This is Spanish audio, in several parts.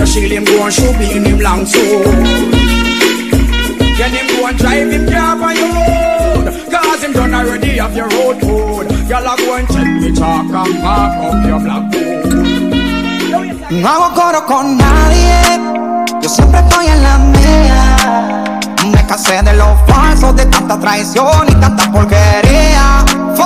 the shield him go and should be in him long soul. Can him go and drive him car on your road? Cause him done already have your road code. Y'all are going to check me talk and park up your black boat. No hago coro con nadie, yo siempre estoy en la mía. Me cansé de los falsos, de tanta traición y tanta porquería.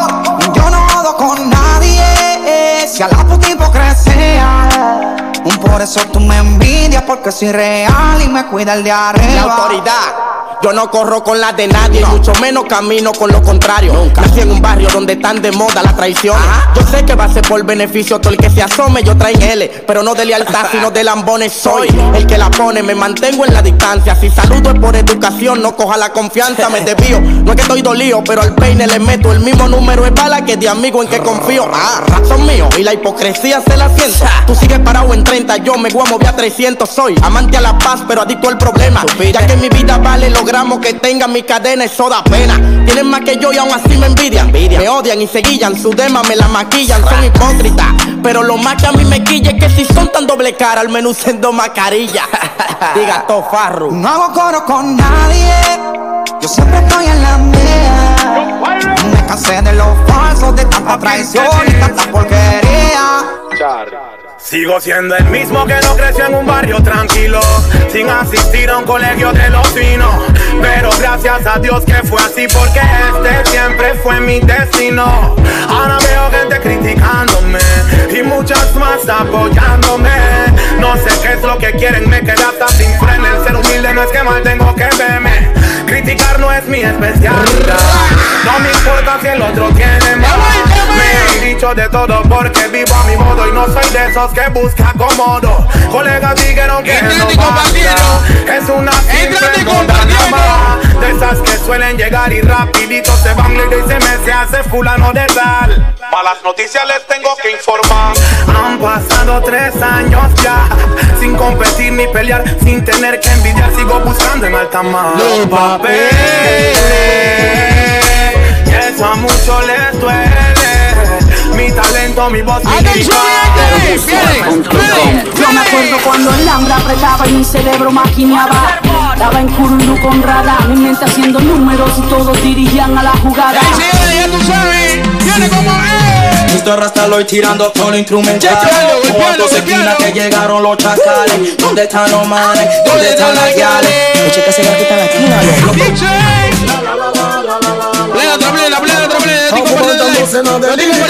Yo no jodo con nadie, si a la puta hipocresía. Por eso tú me envidias, porque soy real y me cuida el de arriba. La autoridad. Yo no corro con la de nadie, mucho menos camino con lo contrario. Nunca. Nací en un barrio donde están de moda las traiciones. Yo sé que va a ser por beneficio, todo el que se asome yo traen L, pero no de lealtad sino de lambones. Soy el que la pone, me mantengo en la distancia. Si saludo es por educación, no coja la confianza, me desvío. No es que estoy dolido, pero al peine le meto el mismo número de bala que de amigo en que confío. Razón mío, y la hipocresía se la siento. Tú sigues parado en 30, yo me voy a mover a 300. Soy amante a la paz, pero adicto al problema. Ya que mi vida vale lo que tengan mi cadena, eso da pena. Tienen más que yo y aún así me envidian. Me odian y se guillan, su dema me la maquillan. Son hipócritas, pero lo más que a mí me quilla es que si son tan doble cara, al menos siendo mascarilla. Diga Tofarru. No hago coro con nadie, yo siempre estoy en la mía. Me cansé de los falsos, de tanta traición y tanta porquería. Sigo siendo el mismo que no creció en un barrio tranquilo, sin asistir a un colegio de los finos. Pero gracias a Dios que fue así, porque este siempre fue mi destino. Ahora veo gente criticándome y muchas más apoyándome. No sé qué es lo que quieren, me quedé hasta sin freno. El ser humilde no es que mal tengo que verme. Criticar no es mi especialidad. No me importa si el otro tiene más. Me han dicho de todo porque vivo a mi modo y no soy de esos que busca acomodo. Colegas dijeron que no basta. Es una simple condena. De esas que suelen llegar y rapidito se van y se me se hace fulano de tal. Malas noticias les tengo que informar. Han pasado 3 años ya, sin competir ni pelear, sin tener que envidiar. Sigo buscando en alta mar los papeles, y eso a muchos les duele. Mi talento, mi voz, mi grito. Yo me acuerdo cuando el hambre apretaba y mi cerebro maquineaba. Estaba en Curundú con radar, mi mente haciendo números y todos dirigían a la jugada. Ya tú sabes, viene como Mr. Rasta lo tirando todo el instrumental. Como a 2 esquinas que llegaron los chacales. ¿Dónde están los manes? ¿Dónde están las guiales? Eche que se gatita la esquina, Estoy compartiendo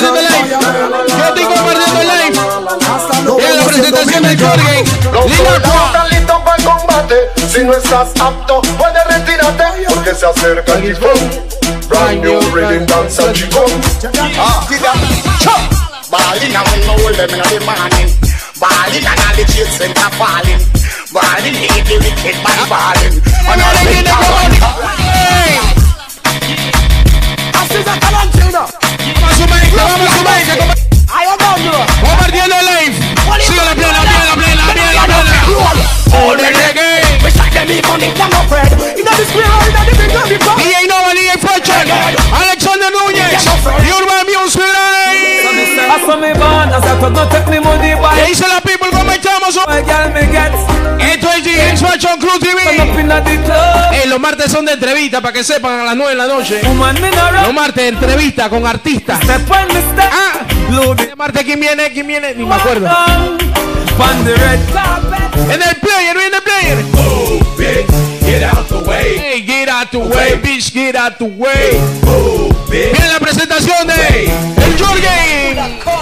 live. Y la presentación del Jorge. ¿Estás listo para el combate? Si no estás apto, puedes retirarte, porque se acerca el tifón. Brand new rhythm dance and chico. Ballin' when no hold them in the morning. Ballin' and all the kids center falling. Ballin' hit the wicked by balling. And all the big compartiendo live. Sigue la plena. All the reggae. DJ Nova, DJ Fortune, Alexander Núñez, Urban Music Live. ¿Qué dice la people? Comenzamos. Esto es DJ Fashion Crew TV. Los martes son de entrevista, para que sepan, a las 9 de la noche. Los martes de entrevista con artistas. El martes, ¿quién viene? Ni me acuerdo. En el player. Oh, bitch, get out the way. Hey, get out the way, bitch, get out the way. Oh, bitch. Viene la presentación de el Jorge.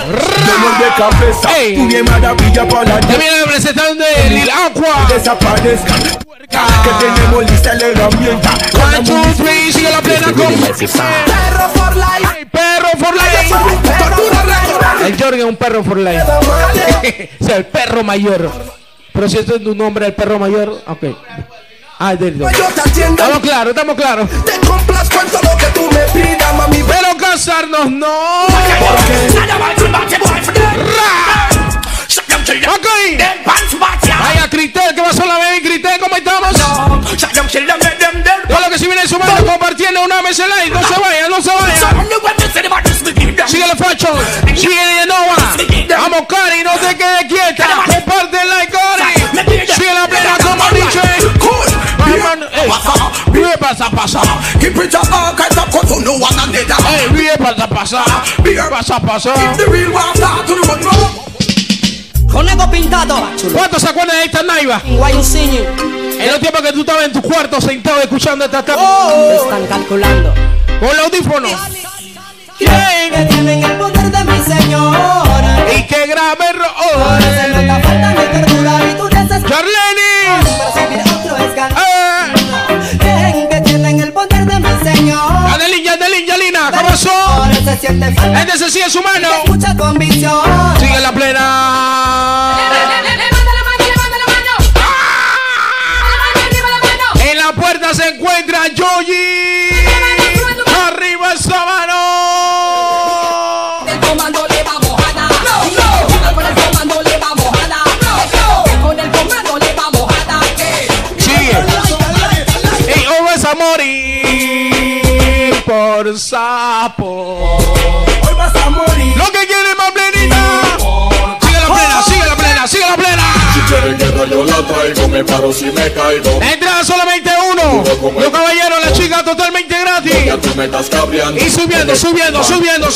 Hey. Ya viene la presentación de Lil Aqua. Que tenemos lista la herramienta. 1, 2, 3, sigue la plena con Perro for life. Perro for life. El Jorge es un perro for life. O sea, el perro mayor. Pero si esto es tu nombre, el perro mayor, ok. Estamos claros. Te complazco en todo lo que tú me pidas, mami. Pero casarnos no. Ok. Vaya Critel, que va sola, baby. Critel, ¿cómo estamos? Todo lo que se viene sumando, compartiendo una vez el like. No se vayan. Sigue la fashion. Sigue de Nova. Vamos, Cari, no te quedes quieta. Comparte el like, Cari. pasa? Pasa. Conejo pintado. ¿Cuántos se acuerdan de esta naiva? Guayusiñi. En los tiempos que tú estabas en tu cuarto sentado escuchando esta tarde. Están calculando. Con los audífonos. ¿Quién? Que tienen el poder de mi señora. Y que grave Ahora se nota falta de ternura y tu desesperación. Charlenis. Percibir otro escándalo. ¿Quién? Que tienen el poder de mi señora. Yadelina, ¿cómo son? Ahora se siente falta. Este se sigue su mano. Mucha convicción. Sigue la plena. En la puerta se encuentra Yoyi. Arriba esa mano. El comando le va mojada. Con el comando le va mojada. Con el comando le va mojada. Sigue. Y hoy vas a morir por sapo. Hoy vas a morir. Lo que quiere más plenita. Sigue la plena. Si quieren guerra yo la traigo, me paro si me caigo. Entra solamente uno. Los caballeros, la chica totalmente gratis. Ya tú me estás cabreando. Y subiendo. Guerra yo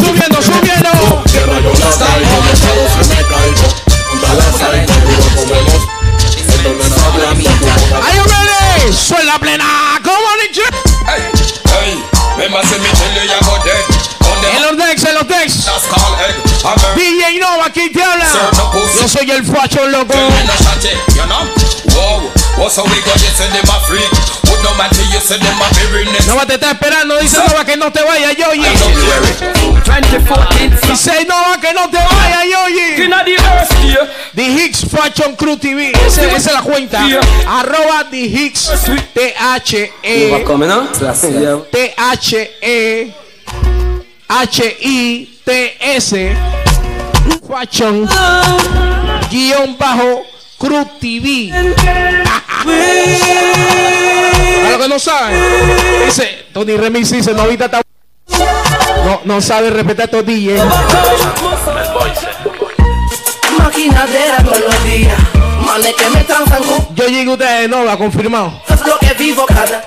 la traigo, me paro si me caigo. Junta la traigo, digo comemos. Esto no es hablando. ¡Ay, hombre! ¡Suena plena! ¿Cómo dicho? Hey, me más en mi chile ya go dead. En los decks. DJ Nova, ¿quién te habla? Yo soy el facho loco. Nova te está esperando, dice Nova que no te vaya, Yoyi. Dice Nova que no te vaya, Yoyi. The Hicks Fashion Crew TV. Esa es la cuenta. @ The Hicks THEHITS Fashion _Crew TV. A lo que no saben, dice Tony Remix, dice Novita está no sabe respetar a estos DJs. Maquinadera todos los días. Manes que me transan con. Yo llegué a ustedes de Nova, confirmado. Es lo que vivo cada.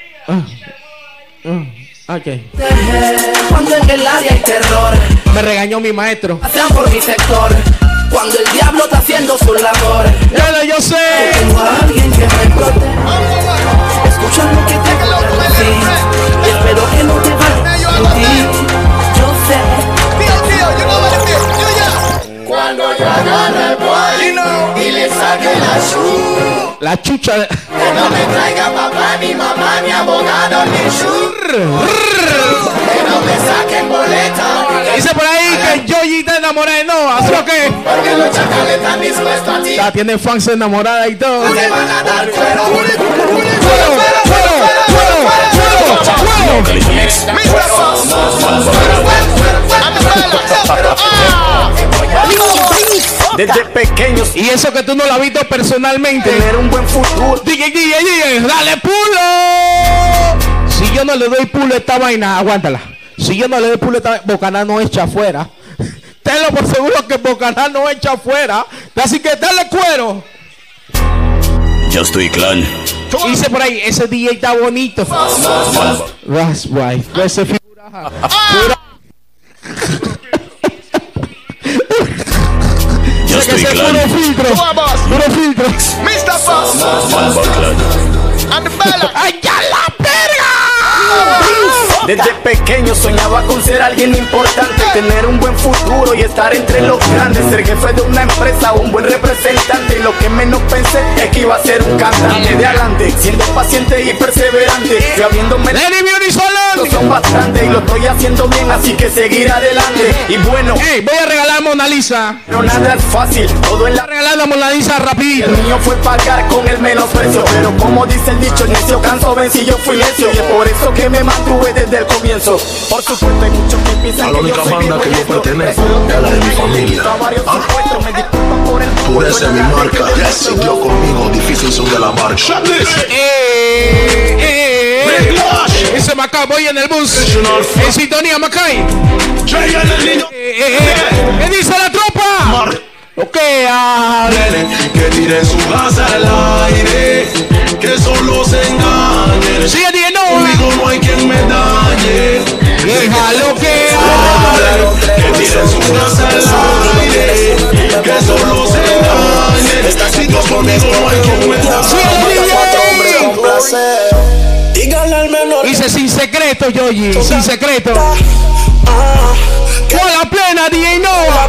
Okay. Cuando en el área hay terror. Me regañó mi maestro. Pasean por mi sector. Cuando el diablo está haciendo su labor. Yo sé. Tengo a alguien que me protege. Escucha lo que te decir. Y espero que no te vayas a mentir. Yo sé. Cuando yo agarre el boy y le saque la chucha de... Que no me traiga papá, ni mamá, ni abogado, ni que no me saquen boleta. Dice por ahí que Yoyi está enamorada de Nova, ¿sí o qué? Porque los chacales están dispuestos a ti. Ya tiene fans enamorada y todo. Te van a dar cuero. Desde pequeños. Y eso que tú no lo has visto personalmente. Tener un buen futuro. DJ, dale pulo. Si yo no le doy pulo a esta vaina, aguántala. Si yo no le doy pulo a esta vaina, Bocaná no echa afuera. Tenlo por seguro que Bocaná no echa afuera. Así que dale cuero. Yo estoy clan. Dice por ahí, ese DJ está bonito. That's right. Ese figura. Yo estoy clan. Puro filtro. Mr. Boss. And the bella. ¡Ay, ya la verga! Desde pequeño soñaba con ser alguien importante, tener un buen futuro y estar entre los grandes, ser jefe de una empresa, un buen representante. Y lo que menos pensé es que iba a ser un cantante de adelante, siendo paciente y perseverante. Fui abriéndome son bastante y lo estoy haciendo bien, así que seguir adelante. Y bueno, voy a regalar Mona Lisa. Pero nada es fácil, todo en la regalar la Mona Lisa rapidito. El mío fue pagar con el menosprecio, pero como dice el dicho, el necio canso vencí, yo fui necio. Y es por eso que me mantuve desde el comienzo. Por supuesto hay muchos que piensan a la única banda que yo pertenezco es a la de mi familia. Tú eres mi marca, siguió conmigo, difícil son de la marcha. Ese Macay, voy en el bus. En sintonía, Macay. ¿Qué dice la tropa? Ok, que tiren su casa al aire, que solo se engañen. Sigue, no. Conmigo no hay quien me dañe. Déjalo que quieres un placer al aire, que solo se dañe. Si tú conmigo no hay quien me Dice sin secreto, Yoyi, sin secreto. Con la plena, DJ Nova.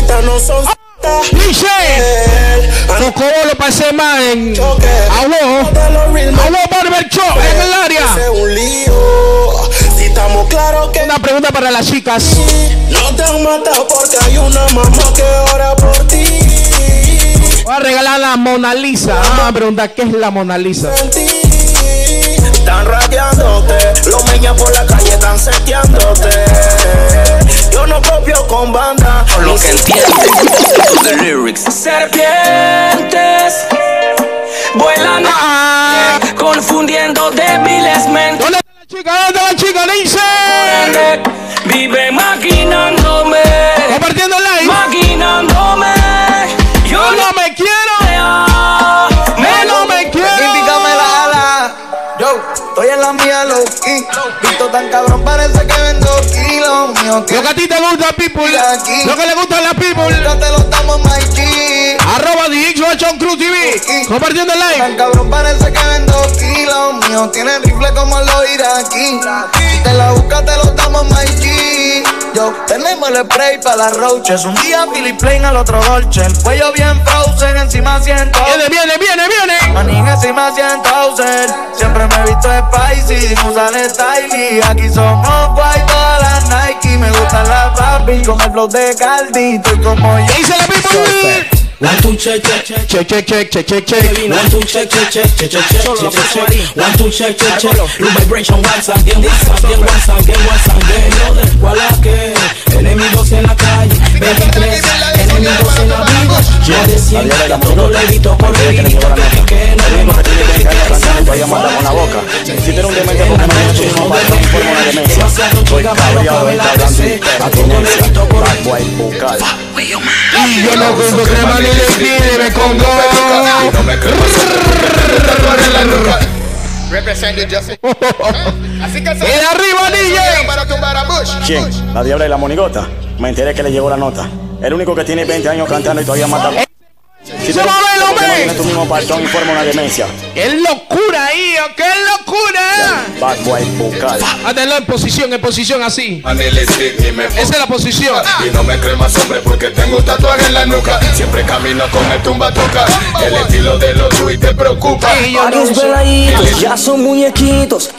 Dice Coco lo pasé más en Agua Barber Shop en el área. Una pregunta para las chicas. No te han matado porque hay una mamá que ora por ti. Voy a regalar la Mona Lisa. Vamos a preguntar qué es la Mona Lisa. Están radiándote, los meñas por la calle están seteándote. Yo no copio con banda, con lo que entiendes de lyrics. Serpientes vuelan confundiendo débiles mentes. ¿Dónde está la chica? Dice vive maquinándome, compartiendo el live, maquinándome. Yo no me quiero, no me quiero. Indícame la ala. Yo estoy en la mía, low key. Visto tan cabrón, parece que vendo kilos. Lo que a ti te gusta, people. Lo que le gusta a la people. No te lo damos, my G. Arroba DXOHON Cruz TV. Compartiendo el live. Tan cabrón, parece que vendo kilos. Mío tiene rifle como los iraquí. Si te la buscas, te lo damos, my G. Yo tenemos el spray para las roaches. Un día Philip Plain, al otro Dolce. El cuello bien frozen, encima siento. Viene. Manín encima siento Hauser. Siempre me he visto spicy, usan styling. Aquí somos guay todas las Nike. Me gustan las papi con el flow de Caldi. Estoy como yo. Dice la people. One, two, check. One, two, check. One, two, check. One, two, check. Look vibration once again. No descualaque. Enemigos en la calle. 23 enemigos en la vida. Yo de siempre a todo le evito por el grito. Que no me mate de todavía manda con la boca. Si te un demente porque me he hecho un mal con una demencia. Soy cabreado de esta blandita. Abstinencia, bad boy, bucal. Y yo no compro crema ni le pide, me compro. Así que ¡el arriba, DJ! ¿Quién? La diabla y la monigota. Me enteré que le llegó la nota. El único que tiene 20 años cantando y todavía mata. Si tú tienes tu mismo partón y forma una demencia. ¡Qué locura, hijo! ¡Qué locura! Bad boy, bucal. Hazlo en posición así. Esa es la posición. Y no me crees más hombre porque tengo un tatuaje en la nuca. Siempre camino con el tumba toca. El estilo de los tú y te preocupa. Varios veladitos, ya son muñequitos.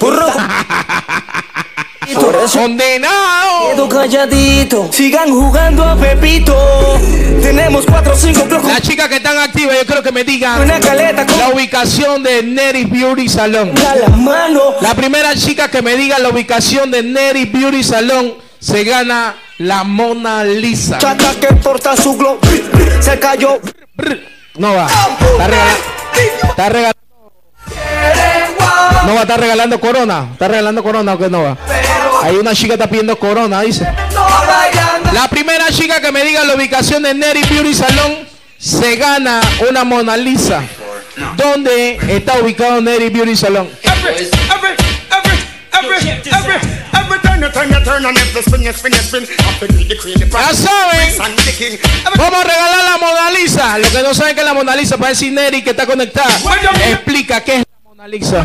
Por eso condenado. Quedo calladito. Sigan jugando a Pepito. Tenemos 4 o 5 bloques. Las chicas que están activas, yo creo que me digan la ubicación de Neri Beauty Salon. La primera chica que me diga la ubicación de Neri Beauty Salon se gana la Mona Lisa. Chata que porta su glow. Se cayó. No va. Está regalando. No va a estar regalando corona. ¿Está regalando corona o qué no va? Hay una chica que está pidiendo corona, dice. La primera chica que me diga la ubicación de Neri Beauty Salon se gana una Mona Lisa. ¿Dónde está ubicado Neri Beauty Salon? Ya saben, vamos a regalar la Mona Lisa. Lo que no saben que la Mona Lisa, para decir Neri que está conectada, explica qué es la Mona Lisa.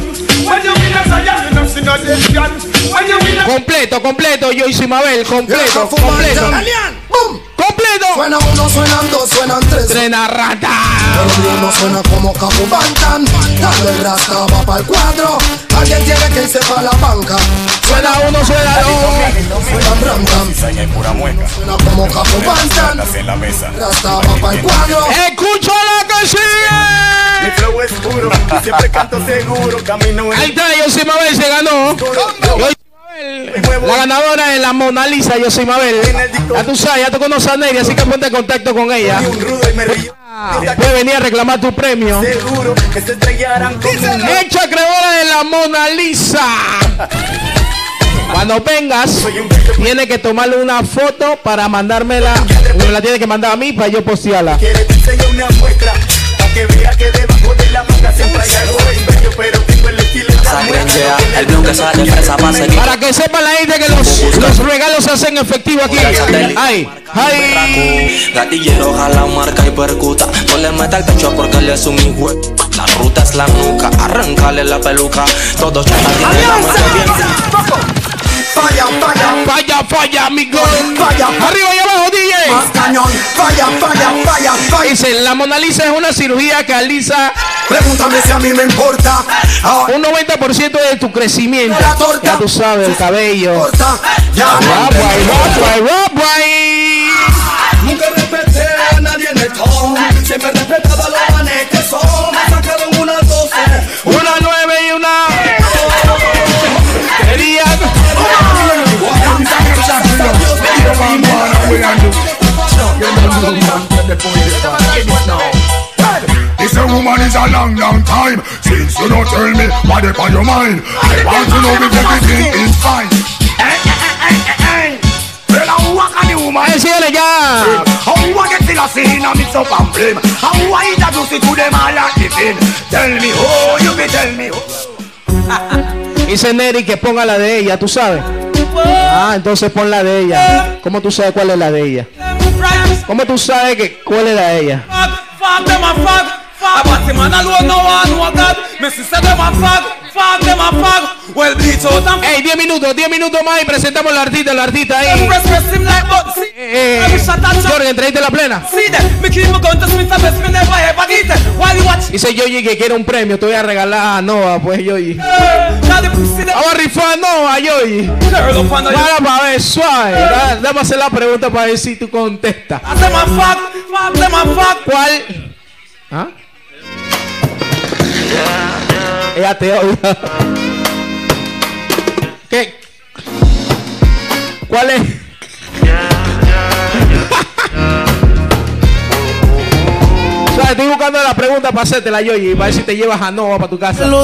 Completo, yo y Mabel, completo. Suena uno, suenan dos, suenan tres. Trena rata. El ritmo suena como Capu Bantan. Cuando el rasta va para el cuadro, alguien tiene que irse para la banca. Suena uno, suena dos. Suena Bram. Suena como Capu Bantan. Rasta va para el cuadro. Escucha la que sigue. Mi flow es puro, siempre canto seguro. Camino en... Ahí está, Yosimabel se ganó. La ganadora es la Mona Lisa, Yosimabel. Ya tú sabes, ya tú conoces a Neri, así que ponte en contacto con ella. Puedes venir a reclamar tu premio. Hecha creadora de la Mona Lisa. Cuando vengas, tienes que tomarle una foto para mandármela. Me la tienes que mandar a mí para yo postearla. Que vea que debajo de la manga siempre hay algo bello, pero tengo el estilo casa grinchea. El blue que sale fresa pa' seguir. Para que sepan la gente que los regalos se hacen efectivo aquí. Ay, ay. Gatillero jala marca y percuta. No le meta el pecho porque él es un hijo. La ruta es la nuca, arráncale la peluca. Todos chatas tienen la muerte bien. Falla, falla, falla, falla, mi gol. Falla, arriba y abajo, DJ. Más cañón. Falla, falla, falla, falla. Dice, la Mona Lisa es una cirugía que alisa. Pregúntame si a mí me importa. Un 90% de tu crecimiento. La torta. Ya tú sabes, el cabello. Ya. Nunca respeté a nadie en el tono. Siempre respetaba a los manes que son. Me sacaron una 12, una 9 y una. Quería. This a woman is a long, long time since you don't tell me what is on your mind. I want to know if everything is fine. Señores, ya. Dice Neri que ponga la de ella, ¿tú sabes? Ah, entonces pon la de ella. ¿Cómo tú sabes cuál es la de ella? ¿Cómo tú sabes que cuál es la de ella? Ey, 10 minutos más y presentamos al artista ahí. Jorge, traíste la plena. Dice Yoyi que quiere un premio, te voy a regalar a Nova, pues Yoyi. Vamos a rifar a Nova, Yoyi. Para ver, suave. Dame hacer la pregunta para ver si tú contestas. ¿Cuál? ¿Ah? Ella te odia. ¿Qué? ¿Cuál es? O sea, estoy buscando la pregunta para hacértela, Yoyi, para ver si te llevas a Nova para tu casa. El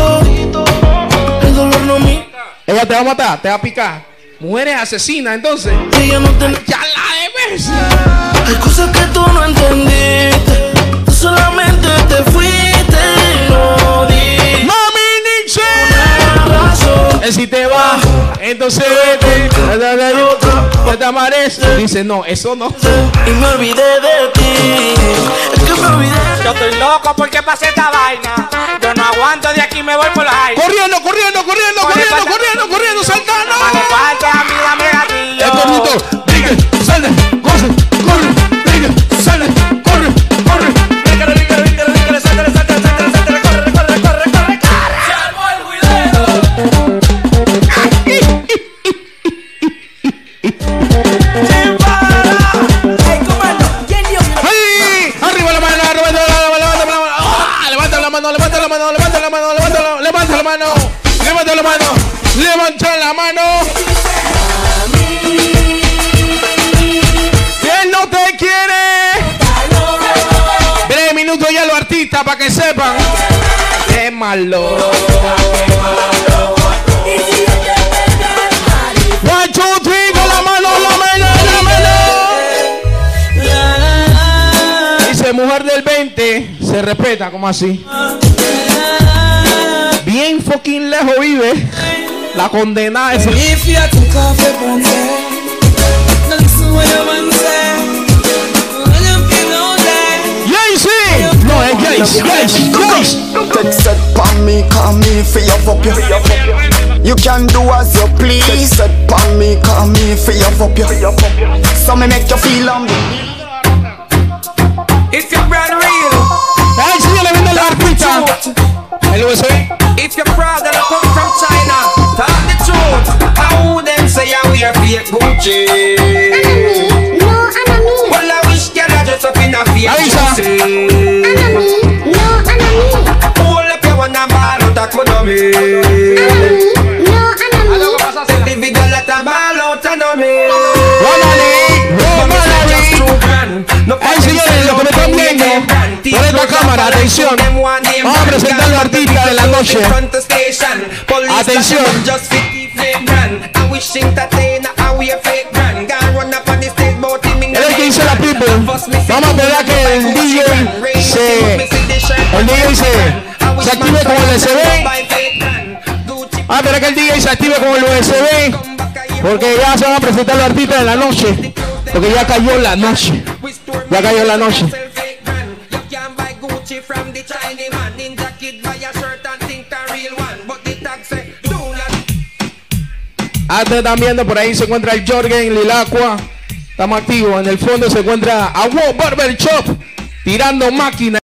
dolor no me. Ella te va a matar, te va a picar. Mujeres asesinas, entonces. Ella no te. Ya la debes. Hay cosas que tú no entendiste. Tú solamente te fuiste y no di. Mami, Nietzsche. Si te vas, entonces vete. Te amarece. Dice, no, eso no. Y me olvidé de ti. Es que me olvidé. Yo estoy loco porque pasé esta vaina. Yo no aguanto, de aquí me voy por la aire. Corriendo, saltando. No me falta a mí, dame gatillo. El corrito, brigue, sale, corre, brigue, sale, corre. Bríncale, sáltale, corre. Se armó el juidero. ¡Ay! Arriba la mano, levanta la mano. Levanta la mano. Si él no te quiere. 3 minutos ya los artistas para que sepan. Qué malo. 1, 2, 3, con la mano. Dice mujer del 20, se respeta, como así. Bien fucking lejos vive la condenada esa. Y ahí sí. No, es Jace. Take set pan me, call me for your fuck you. You can do as you please. Set pan me, call me for your fuck you. So me make you feel It's your brand real. Ahí sí, le vende la artista. El USB. It's your fraud that come from China. Tell the truth. How them say I wear fake Gucci? No, Anami. Well, I wish you had just up in a fake Gucci. Anami. No, Anami. Hold up your one and ball out economy. Anami. No, Anami. Individual at a ball out economy. Ay, señores, lo que me están viendo por esta cámara, atención. Vamos a presentar a los artistas de la noche. Atención. Él es el que dice la people. Vamos a esperar que el DJ se active como el SB. a tener que el DJ se active con el USB, porque ya se van a presentar los artistas de la noche, porque ya cayó la noche. Ya cayó la noche. Antes están viendo, por ahí se encuentra el Jorgen Lilacqua. Estamos activos. En el fondo se encuentra a Wow Barber Shop tirando máquina.